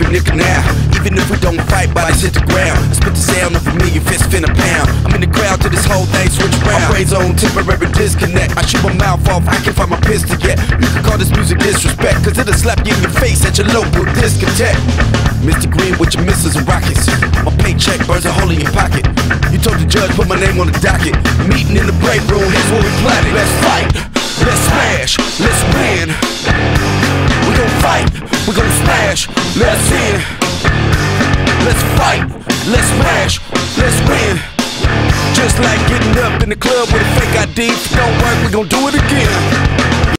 nickel now. Even if we don't fight, bodies hit the ground. I spit the sound of a million fists finna pound. I'm in the crowd till this whole thing switch around. My brain's on temporary disconnect. I shoot my mouth off, I can't find my pistol yet. You can call this music disrespect, cause it'll slap you in your face at your local discotheque. Mr. Green with your missiles and rockets. My paycheck burns a hole in your pocket. You told the judge put my name on the docket. Meeting in the break room, here's what we plotted. Let's fight, let's smash, let's win. We gon' fight, we gon' smash, let's in. Let's fight, let's smash, let's win. Just like getting up in the club with a fake ID. If it don't work, we gon' do it again.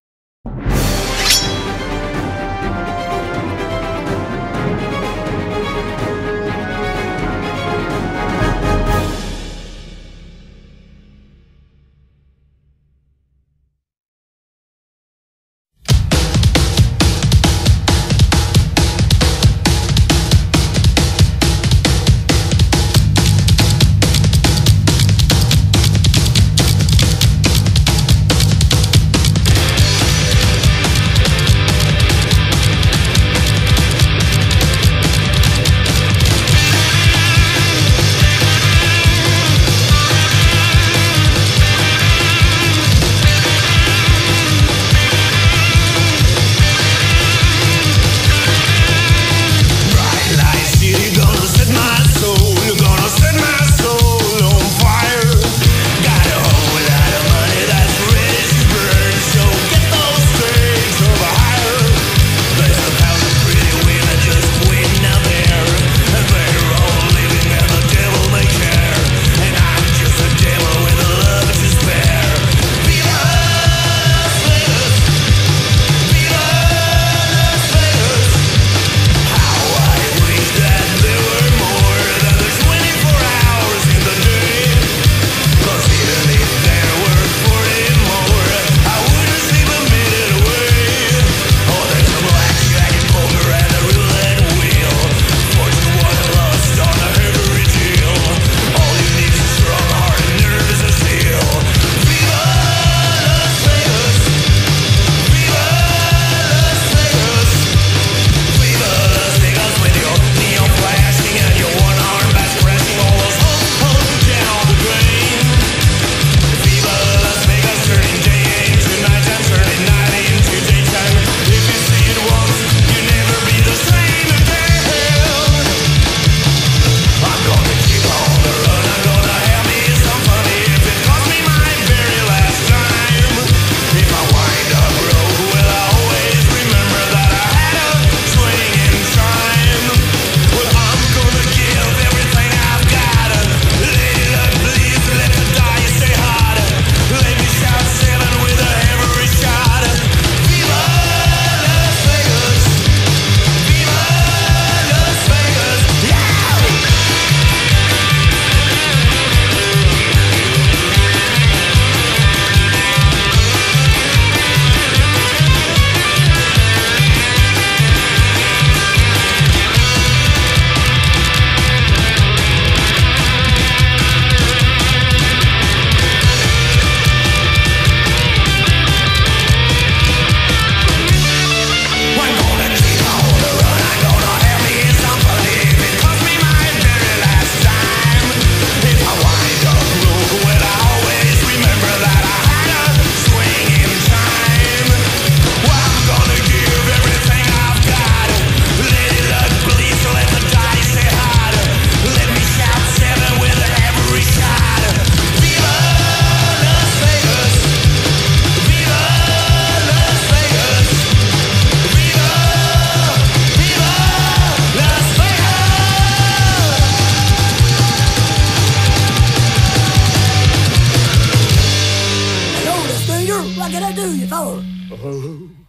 What can I do you for?